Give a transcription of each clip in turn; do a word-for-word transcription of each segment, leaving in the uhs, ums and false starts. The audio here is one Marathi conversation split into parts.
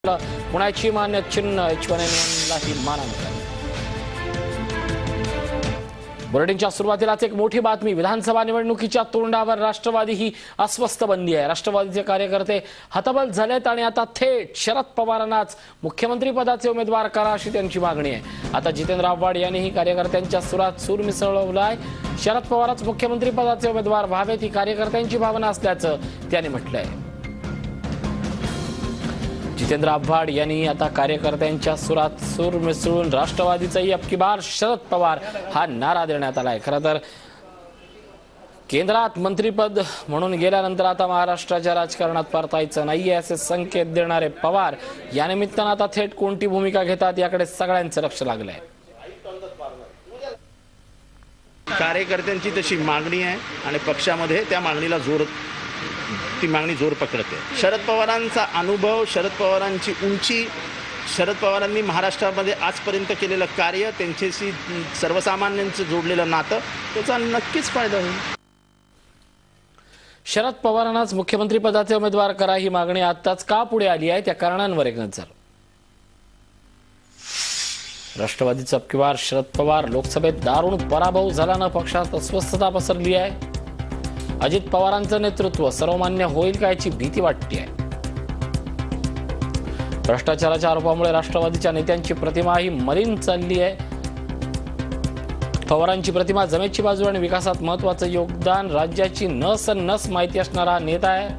पुण्याची मान्य चिन्ह एच वन एन वनलाही मानांकन। बुलेटिनच्या सुरुवातीलाच एक मोठी बातमी। विधानसभा निवडणुकीच्या तोंडावर राष्ट्रवादी ही अस्वस्थ बनली आहे। राष्ट्रवादीचे कार्यकर्ते हतबल झालेत आणि आता थेट शरद पवारांनाच मुख्यमंत्री पदाचे उमेदवार करा अशी त्यांची मागणी आहे। आता जितेंद्र आव्हाड यांनीही कार्यकर्त्यांच्या सुरात सूर मिसळवलाय। शरद पवारच मुख्यमंत्री पदाचे उमेदवार व्हावेत ही कार्यकर्त्यांची भावना असल्याचं त्यांनी म्हटलंय। जितेंद्र आव्हाड यांनी आता कार्यकर्त्यांच्या सुरात सूर मिसळून राष्ट्रवादीचाही अब की बार शरद पवार हा नारा देण्यात आलाय। खरं तर केंद्रात मंत्रीपद म्हणून गेल्यानंतर आता महाराष्ट्राच्या राजकारणात परतायचं नाहीये असे संकेत देणारे पवार या निमित्तानं आता थेट कोणती भूमिका घेतात याकडे सगळ्यांचं लक्ष लागलंय। कार्यकर्त्यांची तशी मागणी आहे आणि पक्षामध्ये त्या मागणीला जोर ती मागणी जोर पकडते। शरद पवारांचा अनुभव, शरद पवारांची उंची, शरद पवारांनी महाराष्ट्रामध्ये आजपर्यंत केलेलं कार्य, त्यांच्याशी सर्वसामान्यांचं जोडलेलं नातं, त्याचा नक्कीच फायदा होईल। शरद पवारांनाच मुख्यमंत्री पदाचे उमेदवार करा ही मागणी आताच का पुढे आली आहे त्या कारणांवर एक नजर। राष्ट्रवादीचा अब की बार शरद पवार लोकसभेत दारुण पराभव झाल्यानं पक्षात अस्वस्थता पसरली आहे। अजित पवारांचं नेतृत्व सर्वमान्य होईल का याची भीती वाटते। भ्रष्टाचाराच्या आरोपामुळे राष्ट्रवादीच्या नेत्यांची प्रतिमा ही मलिन चालली आहे। पवारांची प्रतिमा जमेची बाजू आणि विकासात महत्वाचं योगदान, राज्याची नस नस माहिती असणारा नेता आहे।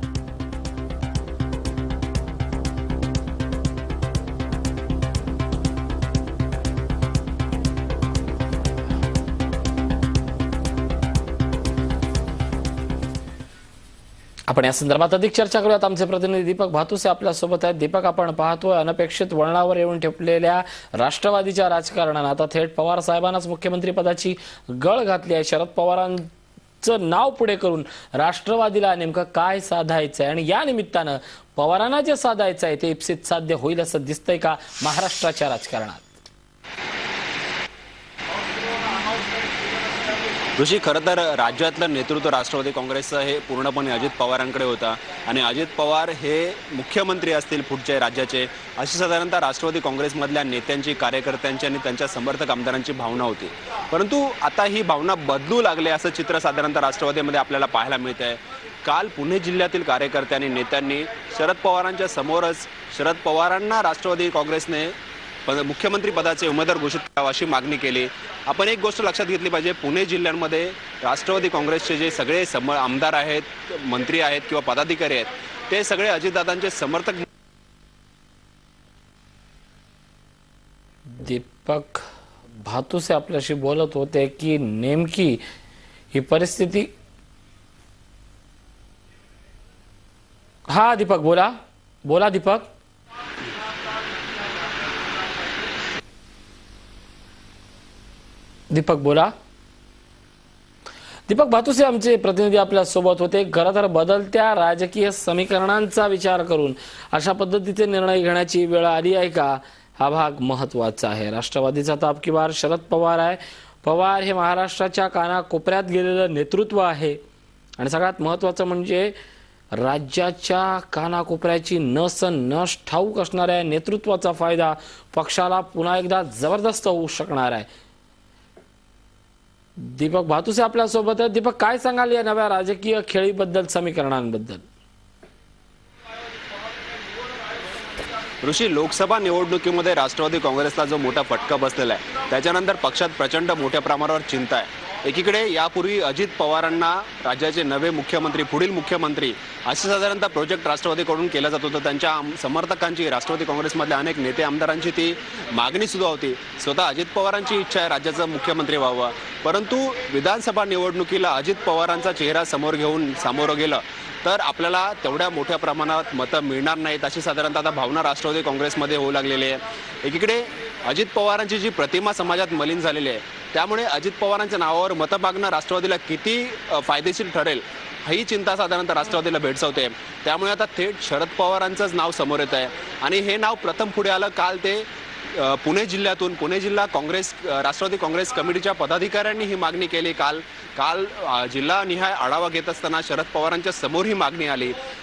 आपण या संदर्भात अधिक चर्चा करूयात। आमचे प्रतिनिधी दीपक भातुसे आपल्या सोबत आहेत। दीपक, आपण पाहतोय अनपेक्षित वळणावर येऊन ठेपलेल्या राष्ट्रवादीच्या राजकारणानं आता थेट पवार साहेबांनाच मुख्यमंत्री पदाची गळ घातली आहे। शरद पवारांचं नाव पुढे करून राष्ट्रवादीला नेमकं काय साधायचंय आणि या निमित्तानं पवारांना जे साधायचं आहे ते इप्सित साध्य होईल असं दिसतंय का महाराष्ट्राच्या राजकारणात? ऋषी, खरं तर राज्यातलं नेतृत्व राष्ट्रवादी काँग्रेसचं हे पूर्णपणे अजित पवारांकडे होता आणि अजित पवार हे मुख्यमंत्री असतील पुढच्या राज्याचे अशी साधारणतः राष्ट्रवादी काँग्रेसमधल्या नेत्यांची, कार्यकर्त्यांची आणि त्यांच्या समर्थक आमदारांची भावना होती। परंतु आता ही भावना बदलू लागले असं चित्र साधारणतः राष्ट्रवादीमध्ये आपल्याला पाहायला मिळत आहे। काल पुणे जिल्ह्यातील कार्यकर्त्यांनी, नेत्यांनी शरद पवारांच्या समोरच शरद पवारांना राष्ट्रवादी काँग्रेसने मुख्यमंत्री पदाचे उमेदवार घोषित करावा अशी मागणी केली। आपण एक गोष्ट लक्षात घेतली पाहिजे, पुणे जिल्ह्यामध्ये राष्ट्रवादी काँग्रेसचे जे सगळे सम आमदार आहेत, मंत्री आहेत किंवा पदाधिकारी आहेत, ते सगळे अजितदादांचे समर्थक। दीपक भातुसे आपल्याशी बोलत होते की नेमकी ही परिस्थिती। हा दीपक, बोला बोला दीपक। दीपक बोला। दीपक भातुसे आमचे प्रतिनिधी आपल्या सोबत होते। खरं तर बदलत्या राजकीय समीकरणांचा विचार करून अशा पद्धतीचे निर्णय घेण्याची वेळ आली आहे का, हा भाग महत्वाचा आहे। राष्ट्रवादीचा अब की बार शरद पवार आहे। पवार हे महाराष्ट्राच्या कानाकोपऱ्यात गेलेलं नेतृत्व आहे आणि सगळ्यात महत्वाचं म्हणजे राज्याच्या कानाकोपऱ्याची नस नस ठाऊक असणाऱ्या नेतृत्वाचा फायदा पक्षाला पुन्हा एकदा जबरदस्त होऊ शकणार आहे। दीपक भातुसे आपल्या सोबत आहेत। दीपक, काय सांगाल या नव्या राजकीय खेळीबद्दल, समीकरणांबद्दल? ऋषी, लोकसभा निवडणुकीमध्ये राष्ट्रवादी काँग्रेसला जो मोठा फटका बसलेला आहे त्याच्यानंतर पक्षात प्रचंड मोठ्या प्रमाणावर चिंता आहे। एकीकडे यापूर्वी अजित पवारांना राज्याचे नवे मुख्यमंत्री, पुढील मुख्यमंत्री असे साधारणतः प्रोजेक्ट राष्ट्रवादीकडून केला जात होता। त्यांच्या समर्थकांची, राष्ट्रवादी काँग्रेसमधल्या अनेक नेते आमदारांची ती मागणी सुद्धा होती। स्वतः अजित पवारांची इच्छा आहे राज्याचा मुख्यमंत्री व्हावं, परंतु विधानसभा निवडणुकीला अजित पवारांचा चेहरा समोर घेऊन सामोरं गेलं तर आपल्याला तेवढ्या मोठ्या प्रमाणात मतं मिळणार नाहीत अशी साधारणतः आता भावना राष्ट्रवादी काँग्रेसमध्ये होऊ लागलेली आहे। एकीकडे अजित पवारांची जी प्रतिमा समाजात मलिन झालेली आहे त्यामुळे अजित पवारांच्या नावावर मतं मागणं राष्ट्रवादीला किती फायदेशीर ठरेल ही चिंता साधारणतः राष्ट्रवादीला भेडसावते। त्यामुळे आता थेट शरद पवारांचंच नाव समोर येत आहे आणि हे नाव प्रथम पुढे आलं काल ते पुणे जिल्ह्यातून। पुणे जिल्हा काँग्रेस राष्ट्रवादी काँग्रेस कमिटीच्या पदाधिकाऱ्यांनी ही मागणी केली। काल काल जिल्हा निहाय आढावा घेत असताना शरद पवारांच्या समोर ही मागणी आली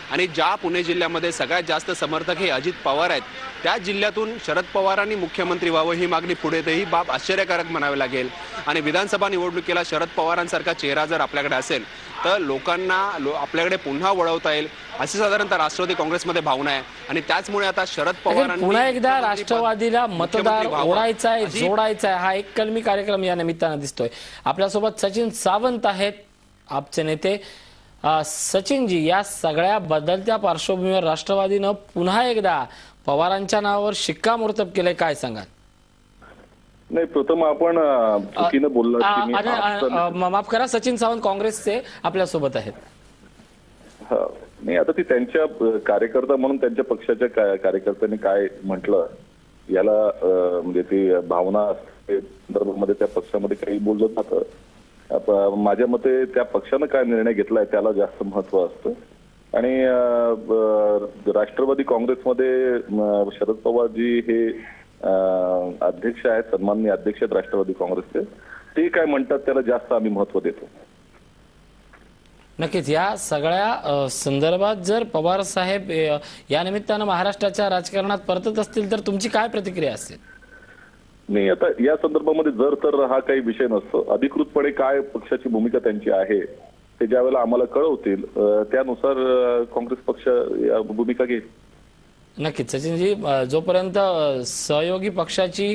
आणि ज्या पुणे जिल्ह्यामध्ये सगळ्यात जास्त समर्थक हे अजित पवार आहेत, त्या जिल्ह्यातून शरद पवारांनी मुख्यमंत्री व्हावं ही मागणी पुढे येते. ही बाब आश्चर्यकारक म्हणावी लागेल. आणि विधानसभा निवडणुकीला शरद पवारांसारखा चेहरा जर आपल्याकडे असेल तर लोकांना लो आपल्याकडे पुन्हा वळवता येईल अशी साधारणतः राष्ट्रवादी काँग्रेसमध्ये भावना आहे. आणि त्याचमुळे आता शरद पवारांनी पुन्हा एकदा राष्ट्रवादीला मतदार ओढायचा आहे, जोडायचा आहे, हा एक कलमी कार्यक्रम या निमित्तानं दिसतोय. आपल्यासोबत सचिन सावंत आहेत, आपचे नेते. सचिनजी, या सगळ्या बदलत्या पार्श्वभूमीवर राष्ट्रवादीनं पुन्हा एकदा पवारांच्या नावावर शिक्कामोर्तब केलंय, काय सांगाल? नाही, प्रथम आपण चुकीनं बोललात की मी आणि माफ करा, सचिन सावंत काँग्रेसचे आपल्यासोबत आहेत. हा, नाही, आता ती त्यांच्या कार्यकर्ता म्हणून त्यांच्या पक्षाच्या कार्यकर्त्यांनी काय म्हटलं याला म्हणजे ती भावना असते संदर्भामध्ये त्या पक्षामध्ये काही बोललं जातं. माझ्या मते त्या पक्षानं काय निर्णय घेतलाय त्याला जास्त महत्व असतं. आणि राष्ट्रवादी काँग्रेसमध्ये शरद पवारजी हे अध्यक्ष आहेत, सन्माननीय अध्यक्ष आहेत राष्ट्रवादी काँग्रेसचे, ते काय म्हणतात त्याला जास्त आम्ही महत्व देतो. नक्कीच या सगळ्या संदर्भात जर पवार साहेब या निमित्तानं महाराष्ट्राच्या राजकारणात परतत असतील तर तुमची काय प्रतिक्रिया असेल? नाही, आता या संदर्भामध्ये जर तर हा काही विषय नसतो. अधिकृतपणे काय पक्षाची भूमिका त्यांची आहे ते ज्या वेळेला आम्हाला कळवतील त्यानुसार काँग्रेस पक्ष या भूमिका घेईल. नक्कीच सचिनजी, जोपर्यंत सहयोगी पक्षाची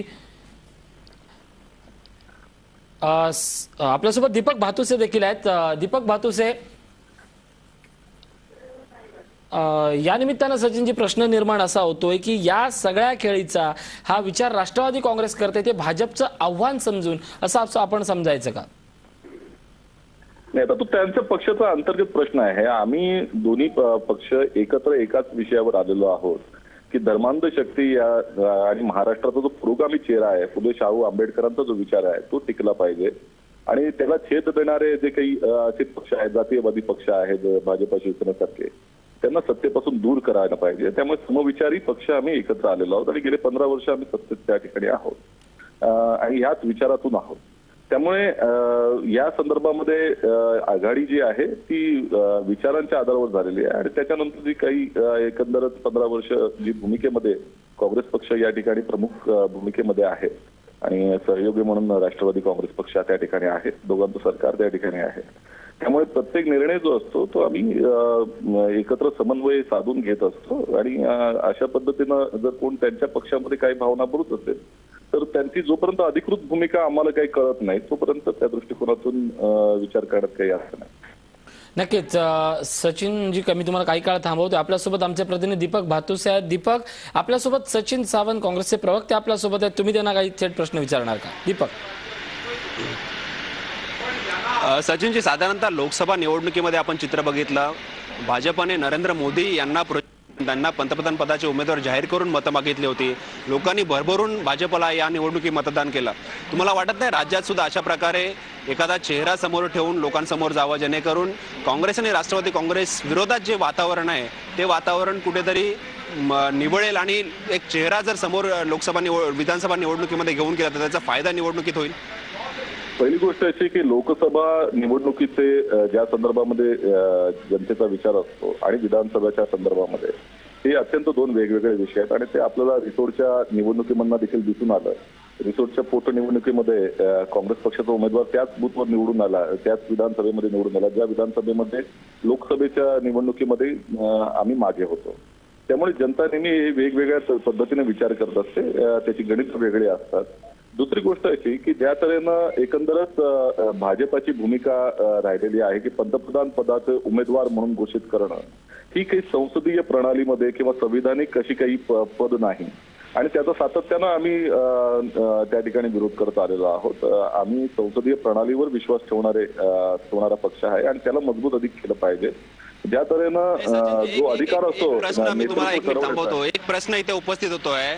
आपल्यासोबत दीपक भातुसे देखील आहेत. दीपक भातुसे, या निमित्तानं सचिनजी प्रश्न निर्माण असा होतोय की या सगळ्या खेळीचा हा विचार राष्ट्रवादी काँग्रेस करते ते भाजपचं आव्हान समजून असं आपण समजायचं का? नाही, आता तो त्यांच्या पक्षाचा अंतर्गत प्रश्न आहे. आम्ही दोन्ही पक्ष एकत्र एकाच विषयावर आलेलो आहोत की धर्मांध शक्ती या आणि महाराष्ट्राचा जो पुरोगामी चेहरा आहे, फुले शाहू आंबेडकरांचा जो विचार आहे तो टिकला पाहिजे. आणि त्याला छेद देणारे जे काही असे पक्ष आहेत, जातीयवादी पक्ष आहेत भाजपा शिवसेनेसारखे, त्यांना सत्तेपासून दूर करायला पाहिजे. त्यामुळे समविचारी पक्ष आम्ही एकत्र आलेलो आहोत आणि गेले पंधरा वर्ष आम्ही सत्तेत त्या ठिकाणी आहोत आणि ह्याच विचारातून आहोत. त्यामुळे या संदर्भामध्ये आघाडी जी आहे ती विचारांच्या आधारावर झालेली आहे. आणि त्याच्यानंतर जी काही एकंदरच पंधरा वर्ष जी भूमिकेमध्ये काँग्रेस पक्ष या ठिकाणी प्रमुख भूमिकेमध्ये आहे आणि सहयोगी म्हणून राष्ट्रवादी काँग्रेस पक्ष त्या ठिकाणी आहे, दोघांचं सरकार त्या ठिकाणी आहे. त्यामुळे प्रत्येक निर्णय जो असतो तो आम्ही एकत्र समन्वय साधून घेत असतो. आणि अशा पद्धतीनं जर कोण त्यांच्या पक्षामध्ये काही भावना बोलत असेल तर त्यांची जोपर्यंत अधिकृत भूमिका आम्हाला काही कळत नाही तोपर्यंत त्या दृष्टिकोनातून विचार करण्यात काही अर्थ नाही. नक्कीच सचिनजी, कमी तुम्हाला काही काळ थांबवतो. आपल्यासोबत आमचे प्रतिनिधी दीपक भातुसे आहेत. दीपक, आपल्यासोबत सचिन सावंत काँग्रेसचे प्रवक्ते आपल्यासोबत आहेत, तुम्ही त्यांना काही थेट प्रश्न विचारणार का? दीपक. सचिनजी, साधारणतः लोकसभा निवडणुकीमध्ये आपण चित्र बघितलं, भाजपने नरेंद्र मोदी यांना त्यांना पंतप्रधान पदाचे उमेदवार जाहीर करून मतं मागितली होती. लोकांनी भरभरून भाजपला या निवडणुकीत मतदान केलं. तुम्हाला वाटत नाही राज्यात सुद्धा अशा प्रकारे एखादा चेहरा समोर ठेवून लोकांसमोर जावं जेणेकरून काँग्रेस आणि राष्ट्रवादी काँग्रेस विरोधात जे वातावरण आहे ते वातावरण कुठेतरी निवळेल आणि एक चेहरा जर समोर लोकसभा निवड विधानसभा निवडणुकीमध्ये घेऊन गेला तर त्याचा फायदा निवडणुकीत होईल? पहिली गोष्ट अशी की लोकसभा निवडणुकीचे ज्या संदर्भामध्ये जनतेचा विचार असतो आणि विधानसभेच्या संदर्भामध्ये हे अत्यंत दोन वेगवेगळे विषय आहेत. आणि ते आपल्याला रिसोडच्या निवडणुकीमधनं देखील दिसून आलं. रिसोडच्या पोटनिवडणुकीमध्ये काँग्रेस पक्षाचा उमेदवार त्याच बूथवर निवडून आला, त्याच विधानसभेमध्ये निवडून आला ज्या विधानसभेमध्ये लोकसभेच्या निवडणुकीमध्ये आम्ही मागे होतो. त्यामुळे जनता नेहमी वेगवेगळ्या पद्धतीने विचार करत असते, त्याची गणित वेगळी असतात. दुसरी गोष्ट अशी की ज्या तऱ्हेनं एकंदरच भाजपाची भूमिका राहिलेली आहे की पंतप्रधान पदाचे उमेदवार म्हणून घोषित करणं ही काही संसदीय प्रणालीमध्ये किंवा संविधानिक अशी काही पद नाही. आणि त्याचा सातत्यानं आम्ही त्या ठिकाणी विरोध करत आलेलो आहोत. आम्ही संसदीय प्रणालीवर विश्वास ठेवणारे ठेवणारा पक्ष आहे आणि त्याला मजबूत अधिक केलं पाहिजे. ज्या तऱ्हेनं जो अधिकार असतो. एक प्रश्न इथे उपस्थित होतोय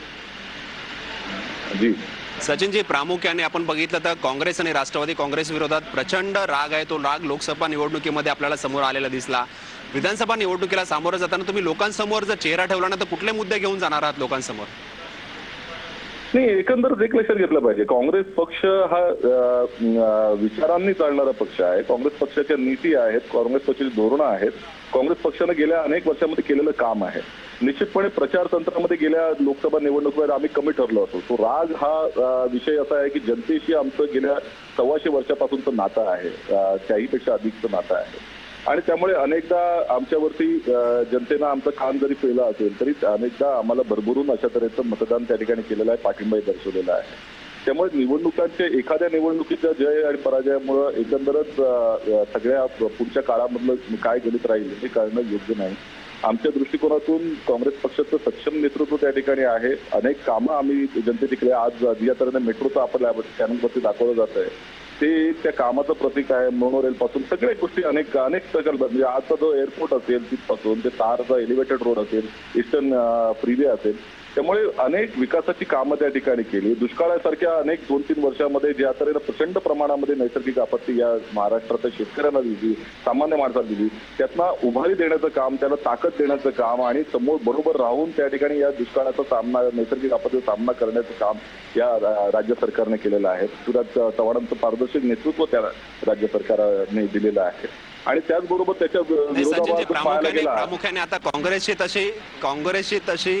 जी सचिनजी, प्रामुख्याने आपण बघितलं तर काँग्रेस आणि राष्ट्रवादी काँग्रेस विरोधात प्रचंड राग आहे. तो राग लोकसभा निवडणुकीमध्ये आपल्याला समोर आलेला दिसला. विधानसभा निवडणुकीला सामोरं जाताना तुम्ही लोकांसमोर जर चेहरा ठेवला ना तर कुठले मुद्दे घेऊन जाणार आहात लोकांसमोर? नाही, एकंदरच एक लक्षात घेतलं पाहिजे, काँग्रेस पक्ष हा अ, अ, विचारांनी चालणारा पक्ष आहे. काँग्रेस पक्षाच्या नीती आहेत, काँग्रेस पक्षाची धोरणं आहेत, काँग्रेस पक्षानं गेल्या अनेक वर्षामध्ये केलेलं काम आहे. निश्चितपणे प्रचार तंत्रामध्ये गेल्या लोकसभा निवडणुकीवर आम्ही कमी ठरलो होतो. तो राज हा अ, विषय असा आहे की जनतेशी आमचं गेल्या सव्वाशे वर्षापासूनचं नातं आहे, अ, त्याहीपेक्षा अधिकचं नातं आहे. आणि त्यामुळे अनेकदा आमच्यावरती अ, जनतेनं आमचं कान जरी पेलं असेल तरी अनेकदा आम्हाला भरभरून अशा तऱ्हेचं मतदान त्या ठिकाणी केलेलं आहे, पाठिंबाही दर्शवलेला आहे. त्यामुळे निवडणुकांचे एखाद्या निवडणुकीच्या जय आणि पराजयामुळे एकंदरच अ, सगळ्या पुढच्या काळामधलं काय गणित राहील हे कळणं योग्य नाही. आमच्या दृष्टिकोनातून काँग्रेस पक्षाचं सक्षम नेतृत्व त्या ठिकाणी आहे. अनेक कामं आम्ही जनतेकडे आज ज्या तऱ्हेने मेट्रोचं आपल्या चॅनलवरती दाखवलं जात आहे ते त्या कामाचं प्रतीक आहे. मोनोरेल पासून सगळ्या गोष्टी अनेक अनेक प्रकल्प, म्हणजे आजचा जो एअरपोर्ट असेल तिथपासून ते तारचा एलिव्हेटेड रोड असेल, ईस्टर्न फ्रीवे असेल, त्यामुळे अनेक विकासाची कामं त्या ठिकाणी केली. दुष्काळासारख्या अनेक दोन तीन वर्षामध्ये ज्या तऱ्हेनं प्रचंड प्रमाणामध्ये नैसर्गिक आपत्ती या महाराष्ट्राच्या शेतकऱ्यांना दिली, सामान्य माणसाला दिली, त्यातनं उभारी देण्याचं काम, त्याला ताकद देण्याचं काम आणि समोर बरोबर राहून त्या ठिकाणी या दुष्काळाचा सामना, नैसर्गिक आपत्तीचा सामना करण्याचं काम या राज्य सरकारने केलेलं आहे. सुरज चव्हाणांचं पारदर्शक नेतृत्व त्या राज्य सरकारने दिलेलं आहे. आणि त्याचबरोबर त्याच्या विरोधाभास पाहायला गेला, प्रामुख्याने आता काँग्रेसची तशी काँग्रेसची तशी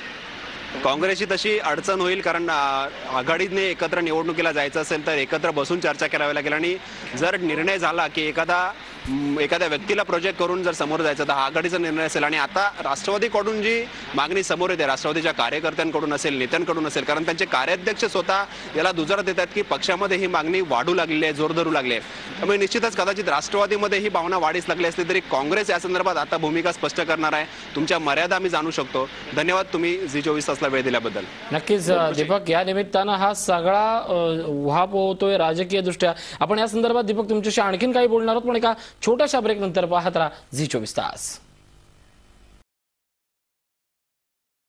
काँग्रेसची तशी अडचण होईल, कारण आघाडीने एकत्र निवडणुकीला जायचं असेल तर एकत्र बसून चर्चा करावी लागेल. आणि जर निर्णय झाला की एखादा एखाद्या व्यक्तीला प्रोजेक्ट करून जर समोर जायचं तर हा आघाडीचा निर्णय असेल. आणि आता राष्ट्रवादीकडून जी मागणी समोर येते, राष्ट्रवादीच्या कार्यकर्त्यांकडून असेल, नेत्यांकडून असेल, कारण त्यांचे कार्याध्यक्ष स्वतः याला दुजोरा देतात की पक्षामध्ये ही मागणी वाढू लागलेली आहे, जोर धरू लागली आहे. त्यामुळे निश्चितच कदाचित राष्ट्रवादीमध्ये ही भावना वाढीस लागली असली तरी काँग्रेस या संदर्भात आता भूमिका स्पष्ट करणार आहे. तुमच्या मर्यादा आम्ही जाणू शकतो. धन्यवाद तुम्ही झी चोवीस तासला वेळ दिल्याबद्दल. नक्कीच दीपक, या निमित्तानं हा सगळा उहापोह होतोय राजकीय दृष्ट्या. आपण या संदर्भात दीपक तुमच्याशी आणखीन काही बोलणार आहोत, पण एका छोट्याशा ब्रेक नंतर पाहत राहा झी चोवीस तास.